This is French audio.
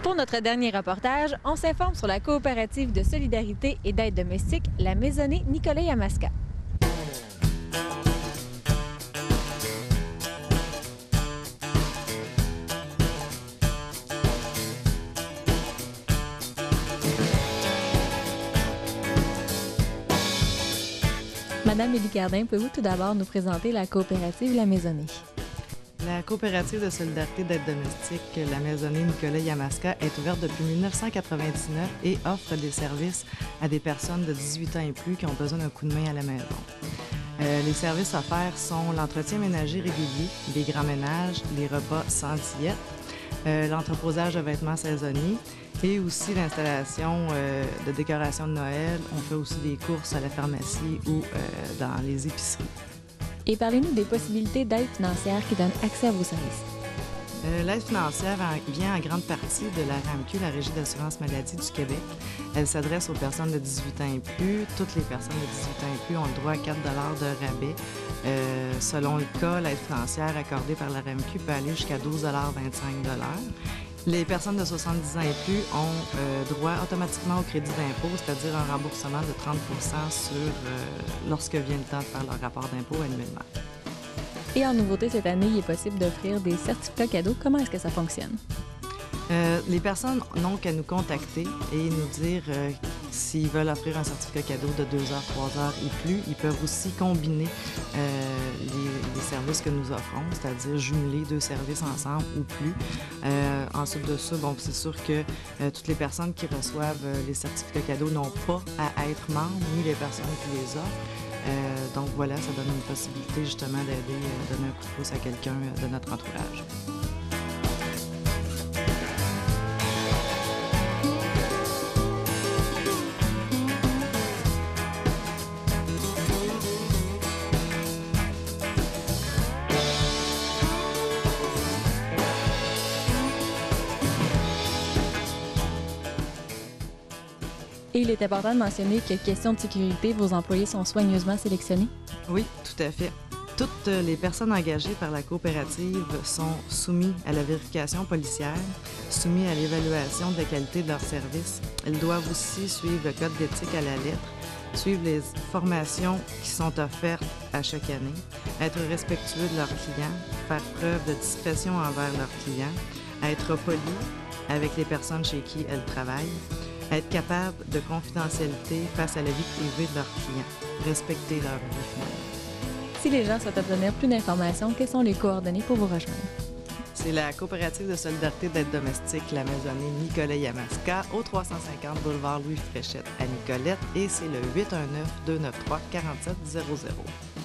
Pour notre dernier reportage, on s'informe sur la coopérative de solidarité et d'aide domestique, la Maisonnée Nicolet-Yamaska. Madame Élie Cardin, pouvez-vous tout d'abord nous présenter la coopérative La Maisonnée? La coopérative de solidarité d'aide domestique, la Maisonnée Nicolet-Yamaska, est ouverte depuis 1999 et offre des services à des personnes de 18 ans et plus qui ont besoin d'un coup de main à la maison. Les services offerts sont l'entretien ménager régulier, les grands ménages, les repas sans diète, l'entreposage de vêtements saisonniers et aussi l'installation de décoration de Noël. On fait aussi des courses à la pharmacie ou dans les épiceries. Et parlez-nous des possibilités d'aide financière qui donnent accès à vos services. L'aide financière vient en grande partie de la RAMQ, la Régie d'assurance maladie du Québec. Elle s'adresse aux personnes de 18 ans et plus. Toutes les personnes de 18 ans et plus ont le droit à 4 de rabais. Selon le cas, l'aide financière accordée par la RAMQ peut aller jusqu'à 12,25 $. Les personnes de 70 ans et plus ont droit automatiquement au crédit d'impôt, c'est-à-dire un remboursement de 30 lorsque vient le temps de faire leur rapport d'impôt annuellement. Et en nouveauté, cette année, il est possible d'offrir des certificats cadeaux. Comment est-ce que ça fonctionne? Les personnes n'ont qu'à nous contacter et nous dire s'ils veulent offrir un certificat cadeau de 2 heures, 3 heures et plus. Ils peuvent aussi combiner les services que nous offrons, c'est-à-dire jumeler 2 services ensemble ou plus. Ensuite de ça, c'est sûr que toutes les personnes qui reçoivent les certificats cadeaux n'ont pas à être membres, ni les personnes qui les offrent. Donc voilà, ça donne une possibilité justement d'aider, donner un coup de pouce à quelqu'un de notre entourage. Et il est important de mentionner que, question de sécurité, vos employés sont soigneusement sélectionnés? Oui, tout à fait. Toutes les personnes engagées par la coopérative sont soumises à la vérification policière, soumises à l'évaluation de la qualité de leurs services. Elles doivent aussi suivre le code d'éthique à la lettre, suivre les formations qui sont offertes à chaque année, être respectueux de leurs clients, faire preuve de discrétion envers leurs clients, être poli avec les personnes chez qui elles travaillent, être capable de confidentialité face à la vie privée de leurs clients, respecter leur vie finalement. Si les gens souhaitent obtenir plus d'informations, quelles sont les coordonnées pour vous rejoindre? C'est la coopérative de solidarité d'aide domestique, la Maisonnée Nicolet-Yamaska, au 350 boulevard Louis-Fréchette à Nicolette, et c'est le 819-293-4700.